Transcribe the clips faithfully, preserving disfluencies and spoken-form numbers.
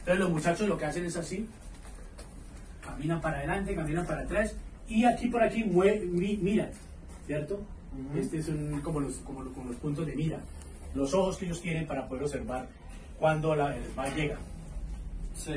Entonces los muchachos lo que hacen es así, caminan para adelante, caminan para atrás, y aquí por aquí mue mi miran, ¿cierto? Uh-huh. Este es un, como, los, como, como los puntos de mira, los ojos que ellos tienen para poder observar cuando la, el mal llega. Sí.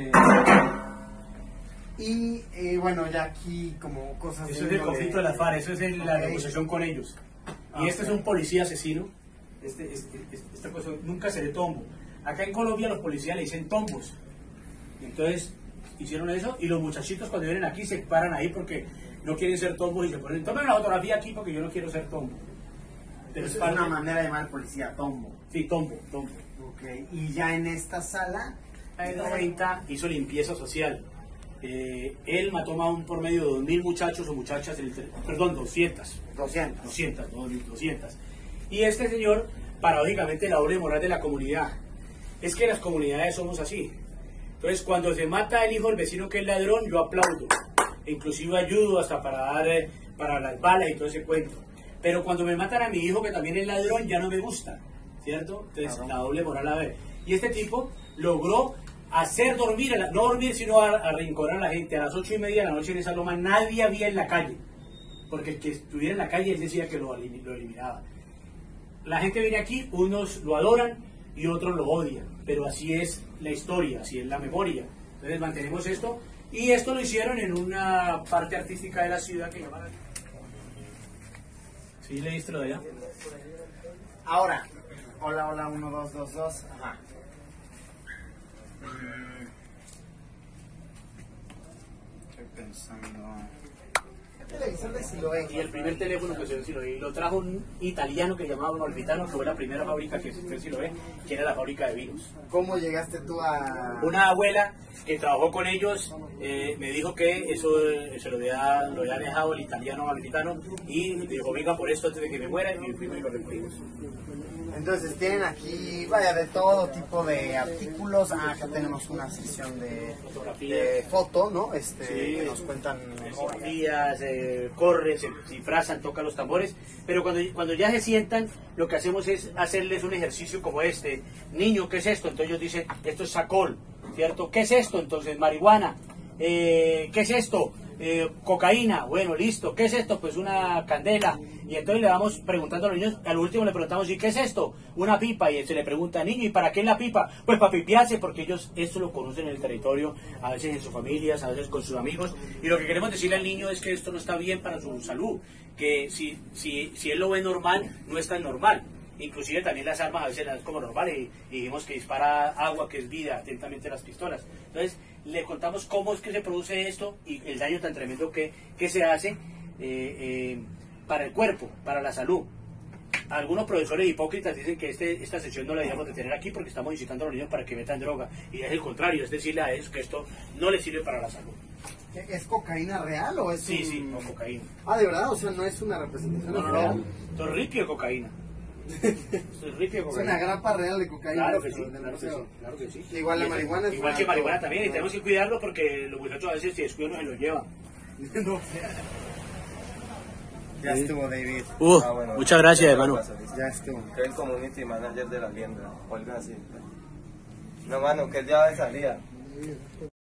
Y eh, bueno, ya aquí como cosas... Eso es el conflicto de las FARC, eso es el, okay. la negociación con ellos. Y okay. este es un policía asesino, este, este, este, esta cosa nunca se le tombo. Acá en Colombia los policías le dicen tombos. Entonces hicieron eso y los muchachitos cuando vienen aquí se paran ahí porque no quieren ser tombos y se ponen, tomen una fotografía aquí porque yo no quiero ser tombo. Pero es una manera de llamar al policía tombo. Sí, tombo, tombo. Ok, y ya en esta sala... En noventa hizo limpieza social. Eh, él mató más un por medio de dos mil muchachos o muchachas, en el, perdón, doscientas. doscientas. doscientas, doscientas. Y este señor, paradójicamente, la doble moral de la comunidad. Es que las comunidades somos así. Entonces, cuando se mata el hijo del vecino que es ladrón, yo aplaudo. Inclusive ayudo hasta para dar eh, para las balas y todo ese cuento. Pero cuando me matan a mi hijo que también es ladrón, ya no me gusta, ¿cierto? Entonces, claro. La doble moral a ver. Y este tipo logró hacer dormir, no dormir, sino arrinconar a la gente. A las ocho y media de la noche en esa loma nadie había en la calle. Porque el que estuviera en la calle, él decía que lo, lo eliminaba. La gente viene aquí, unos lo adoran y otros lo odian. Pero así es la historia, así es la memoria. Entonces mantenemos esto. Y esto lo hicieron en una parte artística de la ciudad que llamaban... ¿Sí leíste lo de allá? Ahora, hola, hola, uno, dos, dos, dos. Ajá. Estoy pensando... El televisor de Siloé. Y el primer teléfono que se dio en Siloé lo trajo un italiano que llamaba Malvitano, que fue la primera fábrica que existió en Siloé, que era la fábrica de virus. ¿Cómo llegaste tú a...? Una abuela que trabajó con ellos eh, me dijo que eso se lo había, lo había dejado el italiano Malvitano y me dijo, venga por esto antes de que me muera, y fuimos y lo recogimos. Entonces tienen aquí, vaya, de todo tipo de artículos. Ah, acá tenemos una sección de, de foto, ¿no? Este, sí, que nos cuentan fotografías, eh, corren, se disfrazan, tocan los tambores, pero cuando, cuando ya se sientan, lo que hacemos es hacerles un ejercicio como este. Niño, ¿qué es esto? Entonces ellos dicen, esto es sacol, ¿cierto? ¿Qué es esto? Entonces, marihuana. Eh, ¿Qué es esto? Eh, cocaína. Bueno, listo. ¿Qué es esto? Pues una candela. Y entonces le vamos preguntando a los niños, al último le preguntamos, ¿y qué es esto? Una pipa. Y se le pregunta, niño, ¿y para qué es la pipa? Pues para pipiarse, porque ellos esto lo conocen en el territorio, a veces en sus familias, a veces con sus amigos. Y lo que queremos decirle al niño es que esto no está bien para su salud, que si, si, si él lo ve normal, no es tan normal. Inclusive también las armas a veces las como normales y, y dijimos que dispara agua, que es vida, atentamente las pistolas. Entonces le contamos cómo es que se produce esto y el daño tan tremendo que, que se hace eh, eh, para el cuerpo, para la salud. Algunos profesores hipócritas dicen que este, esta sesión no la debíamos de tener aquí porque estamos incitando a los niños para que metan droga. Y es el contrario, es decirle a ellos que esto no les sirve para la salud. ¿Es cocaína real o es Sí, un... sí, no, cocaína. Ah, ¿de verdad? O sea, no es una representación no, no, real. No, esto es ripio de cocaína. Es una grapa real de cocaína. Claro que sí, claro que sí, claro que sí. Igual la marihuana es igual que marihuana también, y tenemos que cuidarlo porque los muchachos a veces si descuidan no se lo llevan. No. Ya estuvo, David. Uh, ah, bueno, muchas gracias, hermano. Ya estuvo. Que es el community manager de la Liendra, o algo así. No, mano, que él ya de salida.